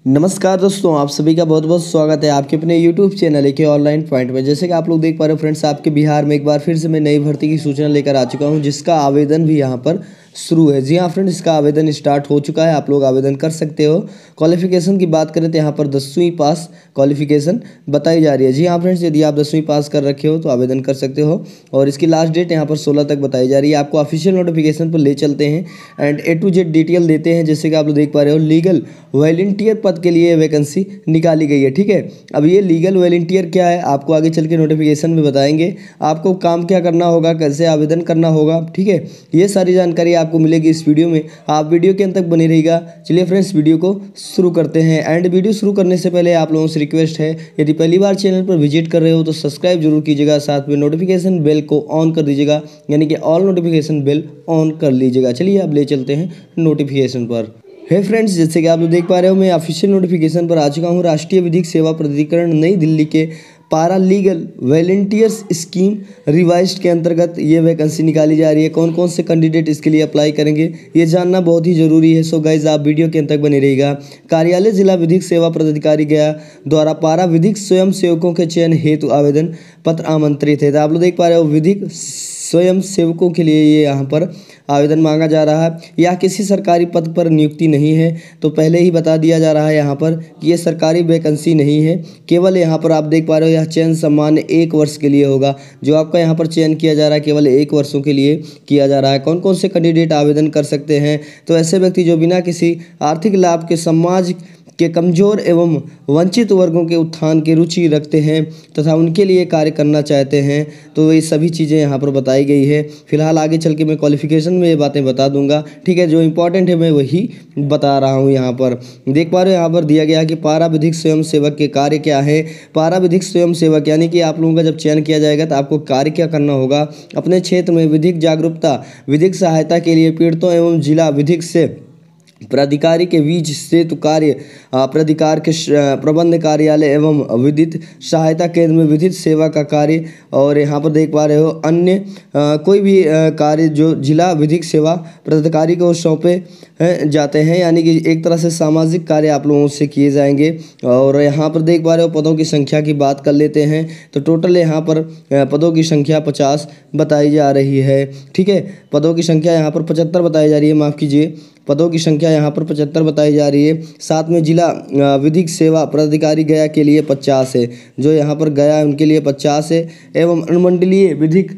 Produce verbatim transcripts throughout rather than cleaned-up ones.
नमस्कार दोस्तों, आप सभी का बहुत बहुत स्वागत है आपके अपने यूट्यूब चैनल एक ऑनलाइन पॉइंट में। जैसे कि आप लोग देख पा रहे हो फ्रेंड्स, आपके बिहार में एक बार फिर से मैं नई भर्ती की सूचना लेकर आ चुका हूं, जिसका आवेदन भी यहां पर शुरू है। जी हाँ फ्रेंड्स, इसका आवेदन स्टार्ट हो चुका है, आप लोग आवेदन कर सकते हो। क्वालिफिकेशन की बात करें तो यहाँ पर दसवीं पास क्वालिफिकेशन बताई जा रही है। जी हाँ फ्रेंड्स, यदि आप दसवीं पास कर रखे हो तो आवेदन कर सकते हो और इसकी लास्ट डेट यहाँ पर सोलह तक बताई जा रही है। आपको ऑफिशियल नोटिफिकेशन पर ले चलते हैं and A to Z detail देते हैं। जैसे कि आप लोग देख पा रहे हो, लीगल वॉलंटियर पद के लिए वैकेंसी निकाली गई है। ठीक है, अब ये लीगल वॉलंटियर क्या है आपको आगे चल के नोटिफिकेशन में बताएंगे। आपको काम क्या करना होगा, कैसे आवेदन करना होगा, ठीक है, ये सारी जानकारी आपको मिलेगी इस वीडियो में। आप वीडियो के अंत तक बने रहिएगा। चलिए फ्रेंड्स, वीडियो को शुरू करते हैं। एंड वीडियो शुरू करने से पहले आप लोगों से रिक्वेस्ट है, यदि पहली बार चैनल पर विजिट कर रहे हो तो सब्सक्राइब जरूर कीजिएगा, साथ में नोटिफिकेशन बेल को ऑन कर दीजिएगा, यानी कि ऑल नोटिफिकेशन बेल ऑन कर लीजिएगा। चलिए अब ले चलते हैं नोटिफिकेशन पर। है फ्रेंड्स, जैसे कि आप लोग देख पा रहे हो, मैं ऑफिशियल नोटिफिकेशन पर आ चुका हूँ। राष्ट्रीय विधिक सेवा प्राधिकरण नई दिल्ली के पारा लीगल वॉलंटियर्स स्कीम रिवाइज्ड के अंतर्गत ये वैकेंसी निकाली जा रही है। कौन कौन से कैंडिडेट इसके लिए अप्लाई करेंगे ये जानना बहुत ही जरूरी है। सो गाइज, आप वीडियो के अंत तक बने रहिएगा। कार्यालय जिला विधिक सेवा पदाधिकारी गया द्वारा पारा विधिक स्वयं सेवकों के चयन हेतु आवेदन पत्र आमंत्रित है। तो आप लोग देख पा रहे हो, विधिक स्वयं सेवकों के लिए ये यहाँ पर आवेदन मांगा जा रहा है। या किसी सरकारी पद पर नियुक्ति नहीं है, तो पहले ही बता दिया जा रहा है यहाँ पर कि ये सरकारी वैकेंसी नहीं है। केवल यहाँ पर आप देख पा रहे हो, यह चयन सामान्य एक वर्ष के लिए होगा। जो आपका यहाँ पर चयन किया जा रहा है केवल एक वर्षों के लिए किया जा रहा है। कौन कौन से कैंडिडेट आवेदन कर सकते हैं? तो ऐसे व्यक्ति जो बिना किसी आर्थिक लाभ के समाज के कमजोर एवं वंचित वर्गों के उत्थान की रुचि रखते हैं तथा उनके लिए कार्य करना चाहते हैं। तो ये सभी चीज़ें यहाँ पर बताई गई है। फिलहाल आगे चल के मैं क्वालिफिकेशन में ये बातें बता दूंगा, ठीक है। जो इंपॉर्टेंट है मैं वही बता रहा हूँ। यहाँ पर देख पा रहे हो, यहाँ पर दिया गया कि पारा विधिक स्वयं सेवक के कार्य क्या है। पारा विधिक स्वयं सेवक यानी कि आप लोगों का जब चयन किया जाएगा तो आपको कार्य क्या करना होगा। अपने क्षेत्र में विधिक जागरूकता, विधिक सहायता के लिए पीड़ितों एवं जिला विधिक से प्राधिकारी के बीच सेतु कार्य, प्राधिकार के प्रबंध कार्यालय एवं विधिक सहायता केंद्र में विधिक सेवा का कार्य। और यहाँ पर देख पा रहे हो, अन्य आ, कोई भी आ, कार्य जो जिला विधिक सेवा प्राधिकारी को सौंपे जाते हैं, यानी कि एक तरह से सामाजिक कार्य आप लोगों से किए जाएंगे। और यहाँ पर देख पा रहे हो, पदों की संख्या की बात कर लेते हैं तो टोटल यहाँ पर पदों की संख्या पचास बताई जा रही है। ठीक है, पदों की संख्या यहाँ पर पचहत्तर बताई जा रही है, माफ़ कीजिए, पदों की संख्या यहाँ पर पचहत्तर बताई जा रही है। साथ में जिला विधिक सेवा प्राधिकारी गया के लिए पचास है, जो यहाँ पर गया है उनके लिए पचास है। एवं अनुमंडलीय विधिक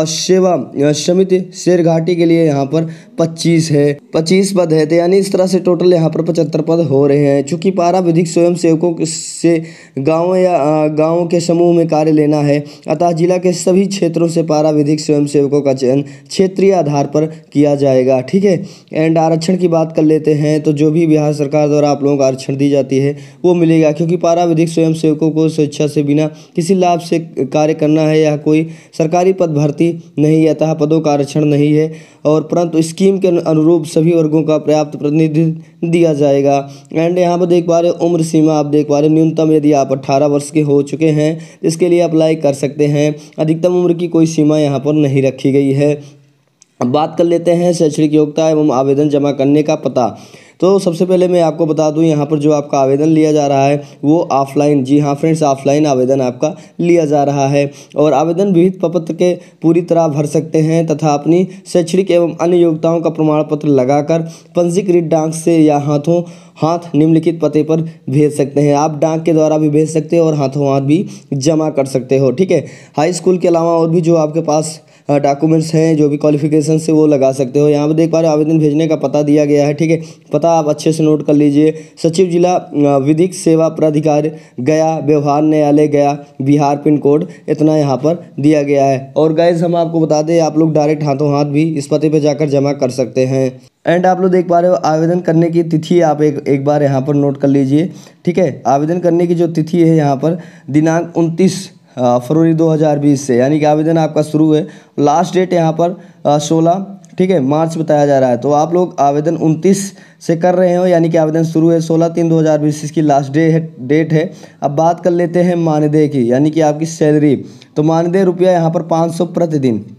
सेवा समिति शेरघाटी के लिए यहाँ पर पच्चीस है, पच्चीस पद है। तो यानी इस तरह से टोटल यहाँ पर पचहत्तर पद हो रहे हैं। चूँकि पारा विधिक स्वयं सेवकों से गाँव या गाँवों के समूह में कार्य लेना है, अतः जिला के सभी क्षेत्रों से पारा विधिक स्वयं सेवकों का चयन क्षेत्रीय आधार पर किया जाएगा। ठीक है, एंड आरक्षण की बात कर लेते हैं तो जो भी बिहार सरकार द्वारा आप लोगों को आरक्षण दी जाती है वो मिलेगा, क्योंकि पारा विधिक स्वयं सेवकों को स्वेच्छा से बिना किसी लाभ से कार्य करना है या कोई सरकारी पद भर्ती नहीं, अतः पदों का आरक्षण नहीं है। और परंतु स्कीम के अनुरूप सभी वर्गों का पर्याप्त प्रतिनिधित्व दिया जाएगा। एंड यहाँ पर देख पा रहे हो, उम्र सीमा आप देख पा रहे हो, न्यूनतम यदि आप अट्ठारह वर्ष के हो चुके हैं इसके लिए अप्लाई कर सकते हैं। अधिकतम उम्र की कोई सीमा यहाँ पर नहीं रखी गई है। अब बात कर लेते हैं शैक्षणिक योग्यता एवं आवेदन जमा करने का पता। तो सबसे पहले मैं आपको बता दूं, यहाँ पर जो आपका आवेदन लिया जा रहा है वो ऑफलाइन, जी हाँ फ्रेंड्स, ऑफलाइन आवेदन आपका लिया जा रहा है। और आवेदन विहित प्रपत्र के पूरी तरह भर सकते हैं तथा अपनी शैक्षणिक एवं अन्य योग्यताओं का प्रमाण पत्र लगाकर पंजीकृत डाक से या हाथों हाथ निम्नलिखित पते पर भेज सकते हैं। आप डाक के द्वारा भी भेज सकते हो और हाथों हाथ भी जमा कर सकते हो। ठीक है, हाई स्कूल के अलावा और भी जो आपके पास डॉक्यूमेंट्स हैं, जो भी क्वालिफिकेशन से वो लगा सकते हो। यहाँ पर देख पा रहे हो, आवेदन भेजने का पता दिया गया है। ठीक है, पता आप अच्छे से नोट कर लीजिए। सचिव जिला विधिक सेवा प्राधिकारी गया, व्यवहार न्यायालय गया, बिहार, पिन कोड इतना यहाँ पर दिया गया है। और गाइज हम आपको बता दें, आप लोग डायरेक्ट हाथों हाथ भी इस पते पर जाकर जमा कर सकते हैं। एंड आप लोग देख पा रहे हो, आवेदन करने की तिथि आप एक एक बार यहाँ पर नोट कर लीजिए। ठीक है, आवेदन करने की जो तिथि है यहाँ पर दिनांक उनतीस फरवरी दो हज़ार बीस से, यानी कि आवेदन आपका शुरू है। लास्ट डेट यहाँ पर सोलह, ठीक है, मार्च बताया जा रहा है। तो आप लोग आवेदन उनतीस से कर रहे हो, यानी कि आवेदन शुरू है सोलह तीन दो हज़ार बीस, इसकी लास्ट डे है डेट है। अब बात कर लेते हैं मानदेय की, यानी कि आपकी सैलरी। तो मानदेय रुपया यहाँ पर पाँच सौ प्रतिदिन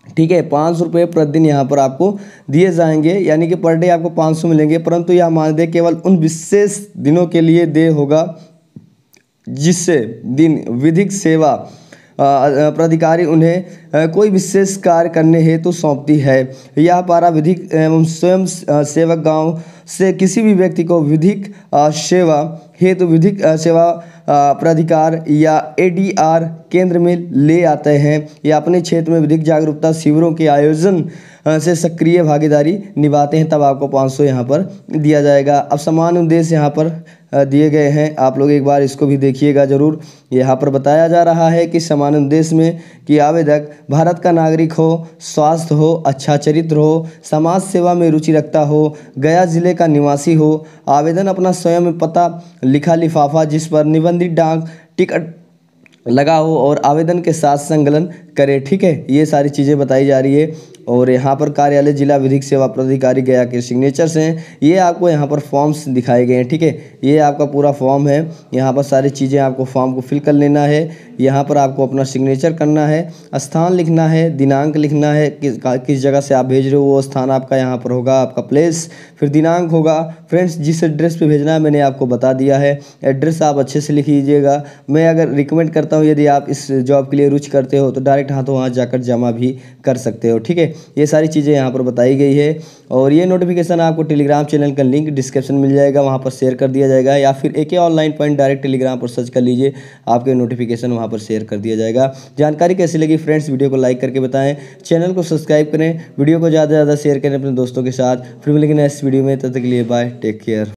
ठीक है। पाँच सौ रुपये प्रतिदिन यहाँ पर आपको दिए जाएंगे, यानी कि पर डे आपको पाँच सौ मिलेंगे, परंतु यह मानदेय केवल उन विशेष दिनों के लिए देय होगा जिससे दिन विधिक सेवा प्राधिकारी उन्हें कोई विशेष कार्य करने हेतु सौंपती है। यह पारा विधिक एवं स्वयं सेवक गांव से किसी भी व्यक्ति को विधिक सेवा हेतु विधिक सेवा प्राधिकार या एडीआर केंद्र में ले आते हैं या अपने क्षेत्र में विधिक जागरूकता शिविरों के आयोजन से सक्रिय भागीदारी निभाते हैं, तब आपको पाँच सौ यहाँ पर दिया जाएगा। अब समान उद्देश्य यहाँ पर दिए गए हैं, आप लोग एक बार इसको भी देखिएगा ज़रूर। यहाँ पर बताया जा रहा है कि समान उद्देश्य में कि आवेदक भारत का नागरिक हो, स्वस्थ हो, अच्छा चरित्र हो, समाज सेवा में रुचि रखता हो, गया जिले का निवासी हो, आवेदन अपना स्वयं पता लिखा लिफाफा जिस पर निबंधित डाक टिकट लगा हो और आवेदन के साथ संकलन करे। ठीक है, ये सारी चीज़ें बताई जा रही है। और यहाँ पर कार्यालय जिला विधिक सेवा प्राधिकारी गया के सिग्नेचर्स हैं, ये आपको यहाँ पर फॉर्म्स दिखाए गए हैं। ठीक है, ये आपका पूरा फॉर्म है, यहाँ पर सारी चीज़ें आपको फॉर्म को फिल कर लेना है। यहाँ पर आपको अपना सिग्नेचर करना है, स्थान लिखना है, दिनांक लिखना है, किस किस जगह से आप भेज रहे हो वो स्थान आपका यहाँ पर होगा, आपका प्लेस, फिर दिनांक होगा। फ्रेंड्स, जिस एड्रेस पे भेजना है मैंने आपको बता दिया है, एड्रेस आप अच्छे से लिख लीजिएगा। मैं अगर रिकमेंड करता हूँ, यदि आप इस जॉब के लिए रुचि करते हो तो डायरेक्ट हाथों हाथ जाकर जमा भी कर सकते हो। ठीक है, ये सारी चीज़ें यहाँ पर बताई गई है। और ये नोटिफिकेशन आपको टेलीग्राम चैनल का लिंक डिस्क्रिप्शन मिल जाएगा, वहाँ पर शेयर कर दिया जाएगा, या फिर AK online point direct telegram पर सर्च कर लीजिए, आपके नोटिफिकेशन वहाँ पर शेयर कर दिया जाएगा। जानकारी कैसी लगी फ्रेंड्स, वीडियो को लाइक करके बताएं, चैनल को सब्सक्राइब करें, वीडियो को ज़्यादा से ज़्यादा शेयर करें अपने दोस्तों के साथ। फिर मिलेंगे नेक्स्ट वीडियो में, तब तक के लिए बाय, टेक केयर।